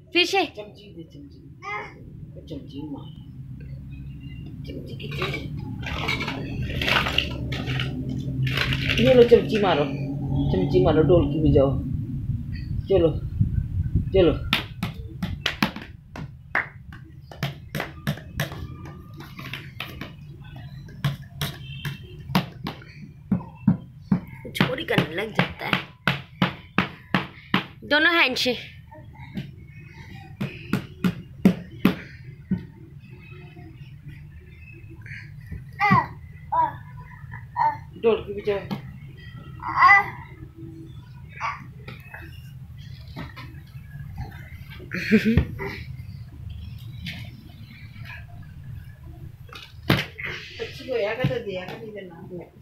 फिर से चमची दे, चमची चमची मार, चमची कितनी ये लो, चमची मारो, ढोलकी बजाओ। चलो चलो चोरी करने लग जाता है। दोनों हैंड से ढोलकी बजाओ। अच्छी को या का तो दिया का नहीं देना।